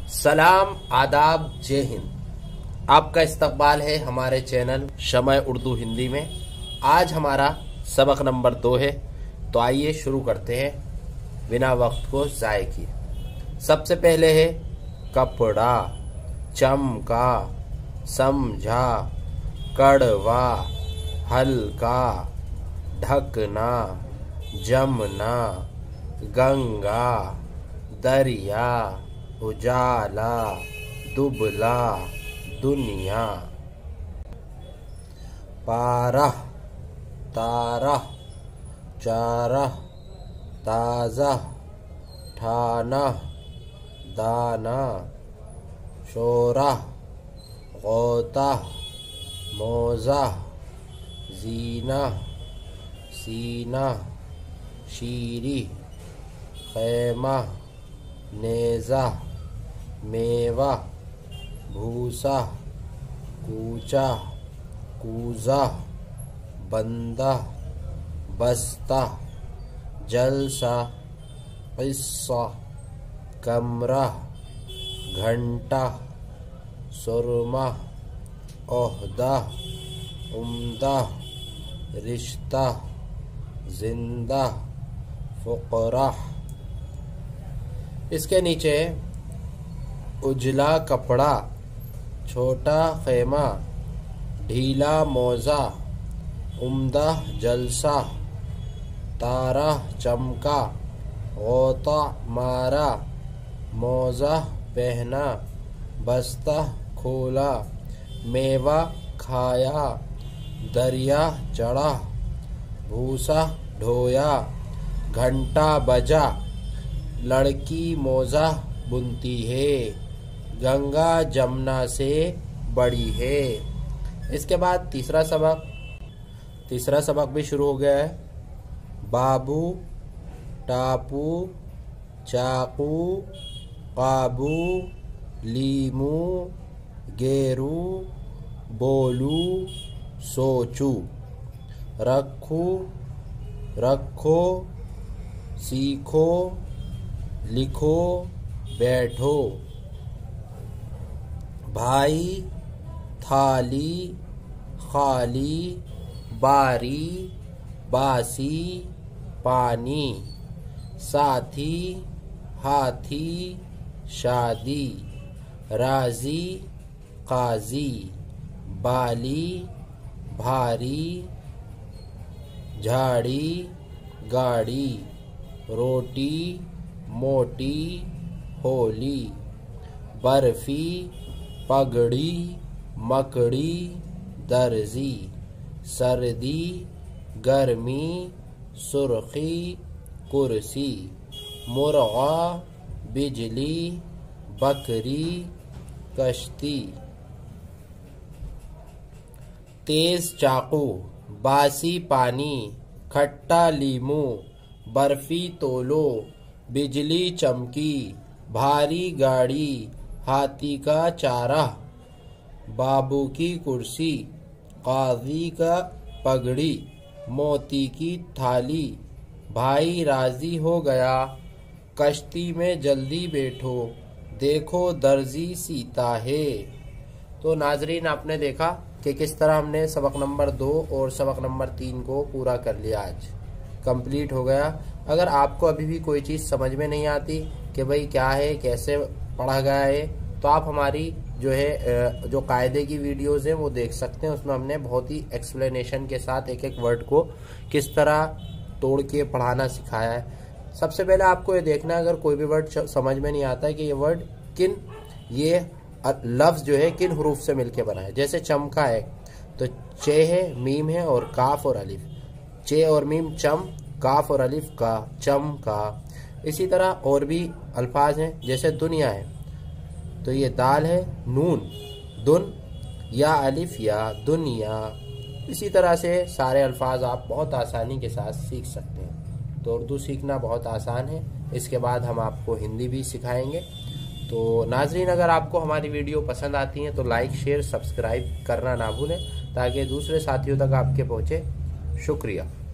सलाम, आदाब, जय हिंद। आपका इस्तकबाल है हमारे चैनल शमय उर्दू हिंदी में। आज हमारा सबक नंबर 2 है, तो आइए शुरू करते हैं बिना वक्त को ज़ाय किए। सबसे पहले है कपड़ा, चमका, समझा, कड़वा, हल्का, ढकना, जमना, गंगा, दरिया, उजाला, दुबला, दुनिया। पारा, तारा, चारा, ताज़ा, ठाना, दाना, शोरा, गोता, मोजा, जीना, सीना, शीरी, खैमा, नेज़ा, मेवा, भूसा, कूचा, कूजा, बंदा, बस्ता, जलसा, किस्सा, कमरा, घंटा, सुरमा, ओहदा, उम्दा, रिश्ता, जिंदा, फुकरा। इसके नीचे उजला कपड़ा, छोटा खैमा, ढीला मोजा, उम्दा जलसा, तारा चमका, गोता मारा, मोजा पहना, बस्ता खोला, मेवा खाया, दरिया चढ़ा, भूसा ढोया, घंटा बजा, लड़की मोजा बुनती है, गंगा जमुना से बड़ी है। इसके बाद तीसरा सबक भी शुरू हो गया है। बाबू, टापू, चाकू, काबू, लीमू, गेरू, बोलू, सोचू, रखू, रखो, सीखो, लिखो, बैठो, भाई, थाली, खाली, बारी, बासी, पानी, साथी, हाथी, शादी, राजी, काजी, बाली, भारी, झाड़ी, गाड़ी, रोटी, मोटी, होली, बर्फी, पगड़ी, मकड़ी, दर्जी, सर्दी, गर्मी, सुर्खी, कुर्सी, मुर्गा, बिजली, बकरी, कश्ती। तेज चाकू, बासी पानी, खट्टा लीमू, बर्फी तोलो, बिजली चमकी, भारी गाड़ी, हाथी का चारा, बाबू की कुर्सी, काजी का पगड़ी, मोती की थाली, भाई राजी हो गया, कश्ती में जल्दी बैठो, देखो दर्जी सीता है। तो नाजरीन, आपने देखा कि किस तरह हमने सबक नंबर 2 और सबक नंबर 3 को पूरा कर लिया। आज कंप्लीट हो गया। अगर आपको अभी भी कोई चीज़ समझ में नहीं आती कि भाई क्या है, कैसे पढ़ा गया है, तो आप हमारी जो कायदे की वीडियोस हैं वो देख सकते हैं। उसमें हमने बहुत ही एक्सप्लेनेशन के साथ एक एक वर्ड को किस तरह तोड़ के पढ़ाना सिखाया है। सबसे पहले आपको ये देखना है, अगर कोई भी वर्ड समझ में नहीं आता है कि ये लफ्ज़ जो है किन हरूफ से मिलके बना है। जैसे चमका है तो चे है, मीम है और काफ और अलिफ। चे और मीम चम, काफ और अलिफ का, चम का। इसी तरह और भी अल्फाज हैं, जैसे दुनिया है तो ये दाल है, नून, दुन, या अलिफ या दुनिया। इसी तरह से सारे अल्फाज आप बहुत आसानी के साथ सीख सकते हैं। तो उर्दू सीखना बहुत आसान है। इसके बाद हम आपको हिंदी भी सिखाएंगे। तो नाजरीन, अगर आपको हमारी वीडियो पसंद आती है तो लाइक, शेयर, सब्सक्राइब करना ना भूलें ताकि दूसरे साथियों तक आपके पहुँचे। शुक्रिया।